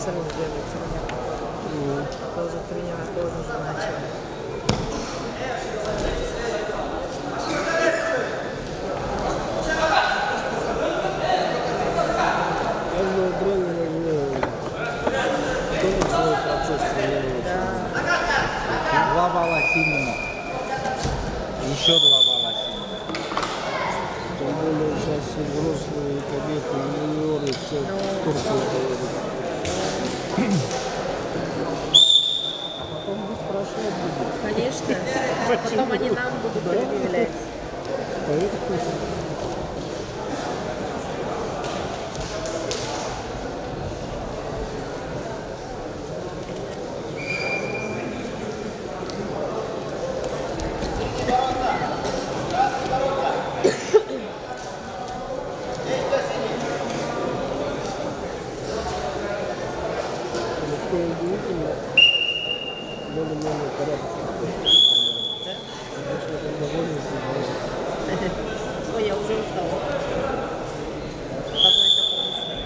сами делают тренер. Тоже тренера тоже уже начали. Два балла сильно. Еще 2 балла сильно. Тем более сейчас все взрослые кадеты, юниоры, все в Турцию поедут. А потом будут спрашивать будут. Конечно. Потом они нам будут предъявлять. Поэтому удивительно, более-менее порядок. Конечно, это довольно сильно. Ой, я уже устала. Одной такой мысли.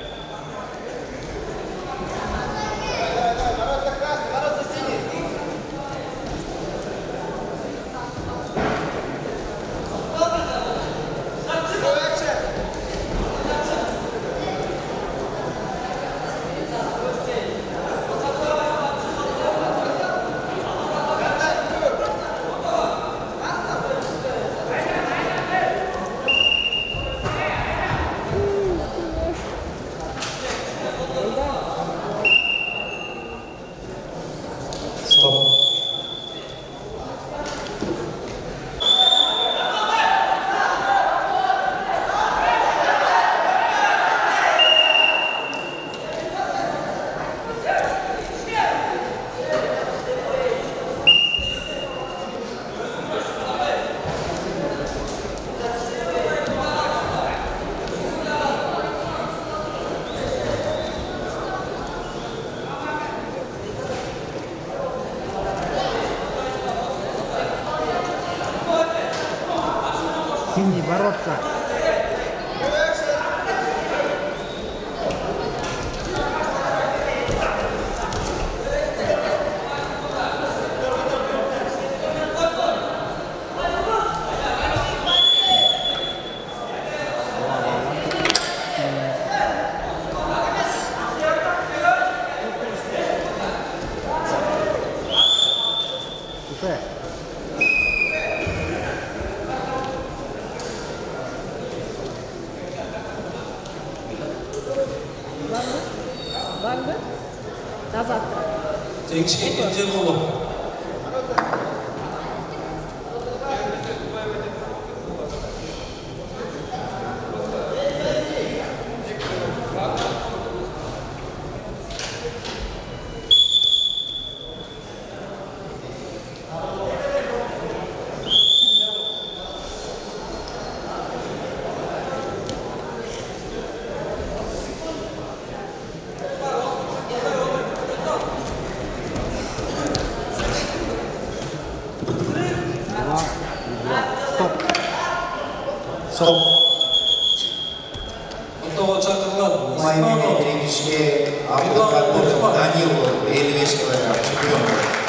Синий бороться. Var mı? Назад. Текши Кенжеголов. Стоп. Майми Тренишке Абдулкадыр Данилов 55 килограмм чемпион.